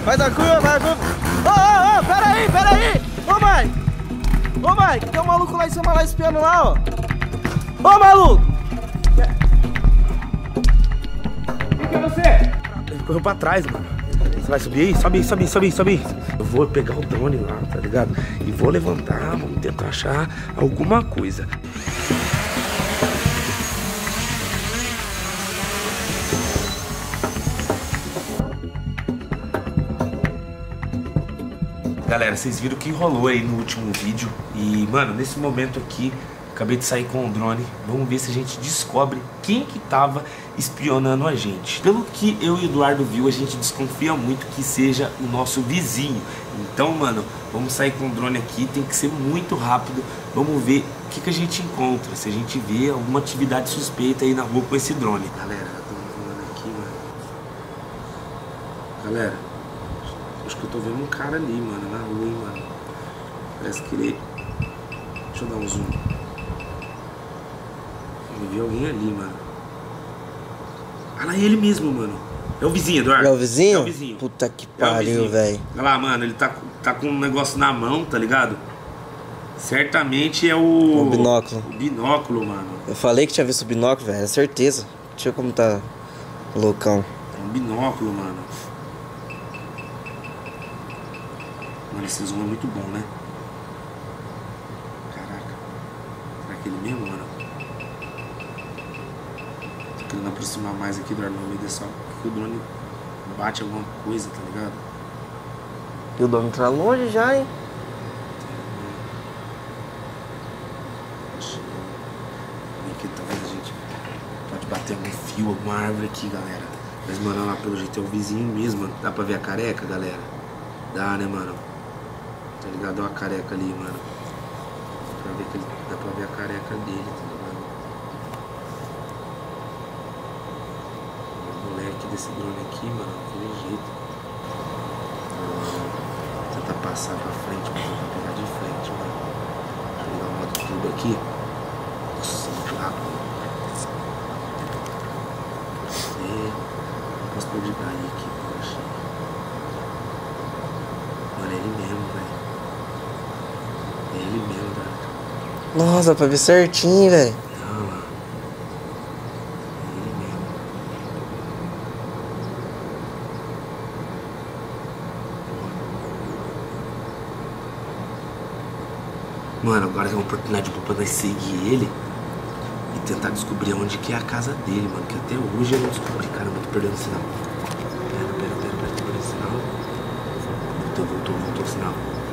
Faz a curva, faz a curva. Ô, pera aí. Ô, mãe, tem um maluco lá em cima, lá espiando lá, ó. Ô, maluco. Quem que é você? Ele correu pra trás, mano. Você vai subir aí? Sobe. Eu vou pegar o drone lá, tá ligado? E vou levantar, vamos tentar achar alguma coisa. Galera, vocês viram o que rolou aí no último vídeo. E, mano, nesse momento aqui, acabei de sair com o drone. Vamos ver se a gente descobre quem que tava espionando a gente. Pelo que eu e o Eduardo viu, a gente desconfia muito que seja o nosso vizinho. Então, mano, vamos sair com o drone aqui. Tem que ser muito rápido. Vamos ver o que a gente encontra. Se a gente vê alguma atividade suspeita aí na rua com esse drone. Galera, eu tô voando aqui, mano. Galera, acho que eu tô vendo um cara ali, mano, na rua, hein, mano. Parece que ele... Deixa eu dar um zoom. Eu vi alguém ali, mano. Olha lá, ele mesmo, mano. É o vizinho, Eduardo. É o vizinho? É o vizinho. Puta que pariu, velho. Olha lá, mano, ele tá com um negócio na mão, tá ligado? Certamente é o... O binóculo. O binóculo, mano. Eu falei que tinha visto o binóculo, velho. É certeza. Deixa eu como tá loucão. É um binóculo, mano. Mano, esse zoom é muito bom, né? Caraca. Será que ele mesmo, mano? Tô querendo aproximar mais aqui do ar no meio dessa... Porque o drone bate alguma coisa, tá ligado? E o dono tá longe já, hein? Aqui talvez a gente pode bater algum fio, alguma árvore aqui, galera. Mas, mano, lá pelo jeito é o vizinho mesmo, mano. Dá pra ver a careca, galera? Dá, né, mano? Tá ligado? Olha a careca ali, mano. Dá pra ver a careca dele, tá ligado? O moleque desse drone aqui, mano, daquele jeito. Vou tentar passar pra frente, mas vou pegar de frente, mano. Deixa eu ligar o modo tudo aqui. Nossa, muito rápido. Não posso perder daí aqui, poxa. Mano, é ele mesmo, velho. É ele mesmo, velho. Nossa, dá pra ver certinho, velho. Não, mano. É ele mesmo. Mano, agora tem uma oportunidade boa pra nós seguir ele e tentar descobrir onde que é a casa dele, mano. Que até hoje eu não descobri. Caramba, eu tô perdendo o sinal. Pera, tô perdendo o sinal. Voltou o sinal.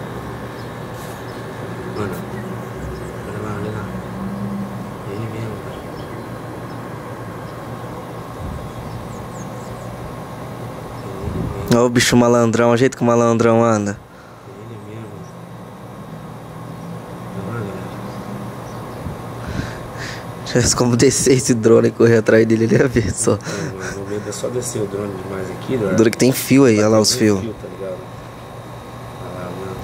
Mano, olha lá. É ele mesmo, velho. Olha o bicho malandrão, o jeito que o malandrão anda. É ele mesmo. Olha lá, galera. Tivesse como descer esse drone e correr atrás dele, ele ia ver só. No momento é só descer o drone demais aqui, né? Duro que tem fio aí, olha lá os fios. Tá ligado? Olha lá, mano.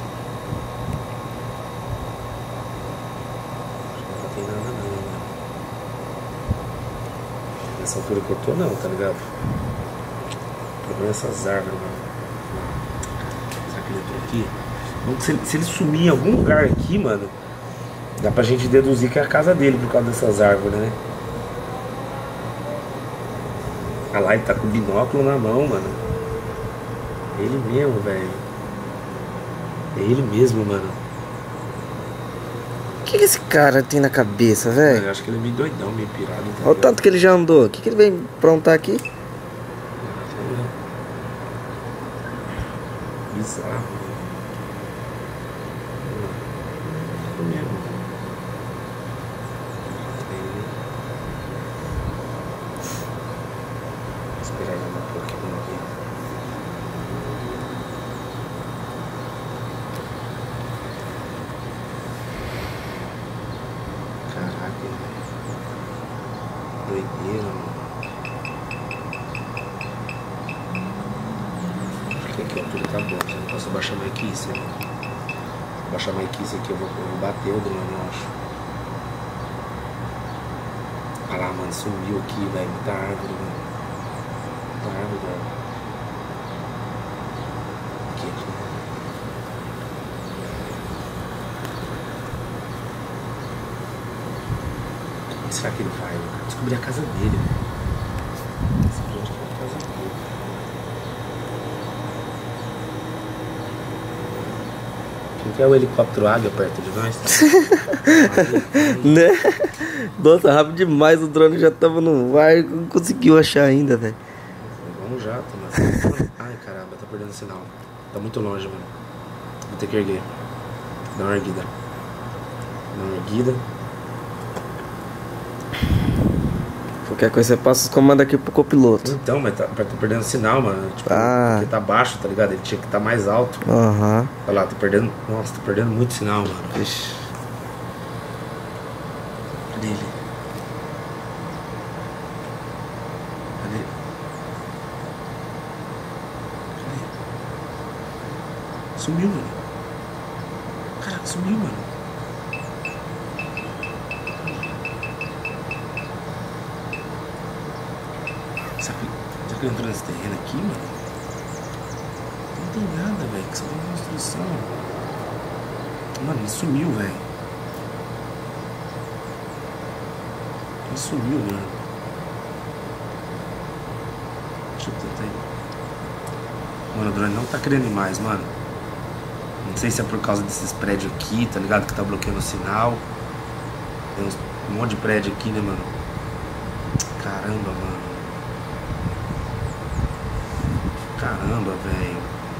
Acho que não tem nada não, mano. Nessa altura que eu tô não, tá ligado? O problema é essas árvores, mano. Será que ele entrou aqui? Bom, se ele sumir em algum lugar aqui, mano, dá pra gente deduzir que é a casa dele por causa dessas árvores, né? Olha lá, ele tá com o binóculo na mão, mano. É ele mesmo, velho. É ele mesmo, mano. O que esse cara tem na cabeça, velho? Eu acho que ele é meio doidão, meio pirado. Tá Olha o tanto que ele já andou. O que ele vem aprontar aqui? Bizarro, velho. É mesmo. Vou esperar ele um pouquinho aqui. Caraca, velho. Doideira, mano. Acho que aqui a altura tá bom, eu não posso abaixar mais que isso, né? Se abaixar mais que isso aqui eu vou bater o drone, eu acho. Olha lá, mano, sumiu aqui, velho. Muita árvore, mano. Muita árvore, velho. será que ele vai? Eu quero descobrir a casa dele. Não quer o helicóptero águia perto de nós? Né? Nossa, rápido demais, o drone já tava no ar e não conseguiu achar ainda, velho. Vamos já, Tomás. Ai, caramba, tá perdendo sinal. Tá muito longe, mano. Vou ter que erguer. Dá uma erguida. Dá uma erguida. Qualquer coisa você passa os comandos aqui pro copiloto. Então, mas tá perdendo sinal, mano. Tipo, porque tá baixo, tá ligado? Ele tinha que estar mais alto. Aham. Olha lá, tá perdendo. Nossa, tá perdendo muito sinal, mano. Ixi. Cadê ele? Cadê? Cadê? Sumiu, mano. Caraca, sumiu, mano. Será que ele entrou nesse terreno aqui, mano? Não tem nada, velho. Que só tem construção. Mano, ele sumiu, velho. Ele sumiu, mano. Deixa eu tentar ir. Mano, o drone não tá querendo ir mais, mano. Não sei se é por causa desses prédios aqui, tá ligado? Que tá bloqueando o sinal. Tem um monte de prédio aqui, né, mano? Caramba, mano. Caramba, velho.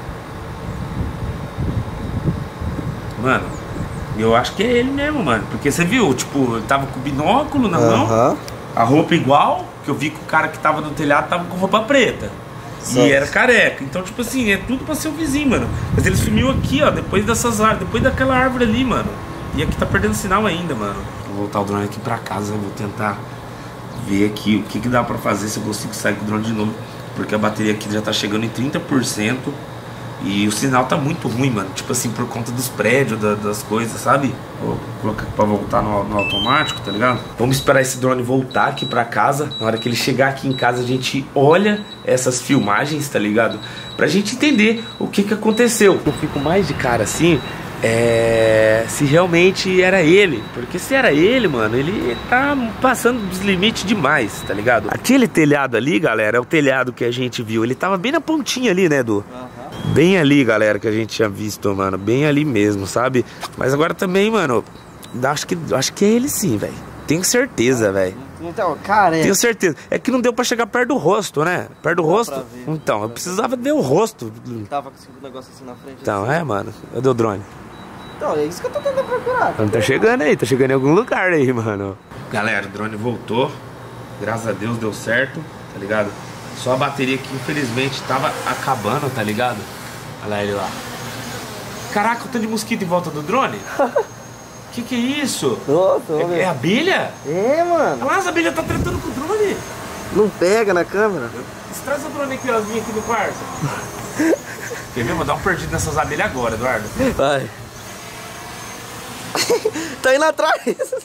Mano, eu acho que é ele mesmo, mano. Porque você viu, tipo, ele tava com o binóculo na mão, a roupa igual, que eu vi que o cara que tava no telhado tava com roupa preta. Certo. E era careca. Então, tipo assim, é tudo pra ser o vizinho, mano. Mas ele sumiu aqui, ó, depois dessas árvores, depois daquela árvore ali, mano. E aqui tá perdendo sinal ainda, mano. Vou voltar o drone aqui pra casa, vou tentar ver aqui o que dá pra fazer, se eu consigo sair com o drone de novo. Porque a bateria aqui já tá chegando em 30%. E o sinal tá muito ruim, mano. Tipo assim, por conta dos prédios, das coisas, sabe? Vou colocar aqui pra voltar no automático, tá ligado? Vamos esperar esse drone voltar aqui pra casa. Na hora que ele chegar aqui em casa, a gente olha essas filmagens, tá ligado? Pra gente entender o que aconteceu. Eu fico mais de cara assim, se realmente era ele. Porque se era ele, mano, ele tá passando dos limites demais, tá ligado? Aquele telhado ali, galera, é o telhado que a gente viu. Ele tava bem na pontinha ali, né, Edu? Bem ali, galera, que a gente tinha visto, mano. Bem ali mesmo, sabe? Mas agora também, mano, acho que é ele sim, velho. Tenho certeza, velho. Então, cara, tenho certeza. É que não deu pra chegar perto do rosto, né? Perto do rosto. Então, eu precisava ver o rosto. Tava com um negócio assim na frente. Então, assim. Mano. Cadê o drone? Então, é isso que eu tô tentando procurar. Então, tá chegando aí, tá chegando em algum lugar aí, mano. Galera, o drone voltou. Graças a Deus deu certo, tá ligado? Só a bateria que infelizmente tava acabando, tá ligado? Olha lá ele lá. Caraca, o tanto de mosquito em volta do drone? Que é isso? Nossa, é abelha? É, mano. Olha lá, as abelhas tá tretando com o drone. Não pega na câmera. Traz o drone aqui, elas vinham aqui no quarto. Quer ver? Vou dar um perdido nessas abelhas agora, Eduardo. Vai. Tá indo atrás.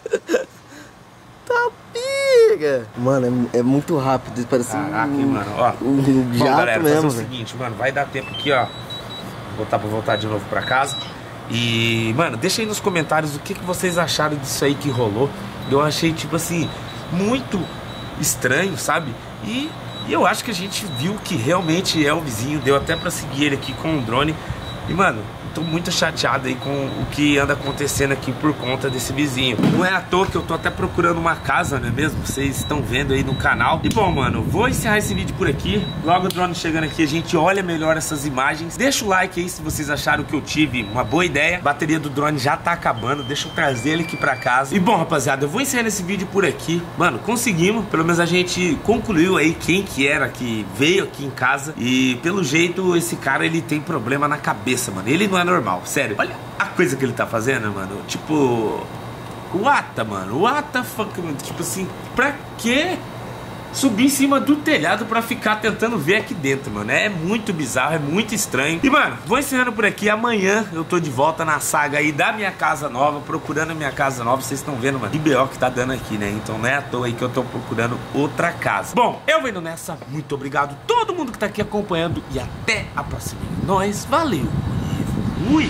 Tá piga. Mano, é muito rápido. Parece caraca, mano. Ó, um jato. Bom, galera, mesmo, fazer o seguinte, mano. Vai dar tempo aqui, ó. Vou voltar de novo pra casa. E, mano, deixa aí nos comentários o que vocês acharam disso aí que rolou. Eu achei, tipo assim, muito estranho, sabe? E eu acho que a gente viu que realmente é o vizinho. Deu até pra seguir ele aqui com o drone. E, mano, tô muito chateado aí com o que anda acontecendo aqui por conta desse vizinho. Não é à toa que eu tô até procurando uma casa, não é mesmo? Vocês estão vendo aí no canal. E bom, mano, vou encerrar esse vídeo por aqui. Logo o drone chegando aqui, a gente olha melhor essas imagens. Deixa o like aí se vocês acharam que eu tive uma boa ideia. A bateria do drone já tá acabando. Deixa eu trazer ele aqui pra casa. E bom, rapaziada, eu vou encerrar esse vídeo por aqui. Mano, conseguimos. Pelo menos a gente concluiu aí quem que era que veio aqui em casa. E pelo jeito, esse cara, ele tem problema na cabeça, mano. Ele não é normal, sério. Olha a coisa que ele tá fazendo, mano. Tipo, what the fuck, tipo assim, pra que subir em cima do telhado pra ficar tentando ver aqui dentro, mano? É muito bizarro, é muito estranho. E, mano, vou encerrando por aqui. Amanhã eu tô de volta na saga aí da minha casa nova, procurando a minha casa nova. Vocês estão vendo, mano, que BO que tá dando aqui, né? Então não é à toa aí que eu tô procurando outra casa. Bom, eu vou indo nessa. Muito obrigado a todo mundo que tá aqui acompanhando. E até a próxima. Nós, valeu. Ui!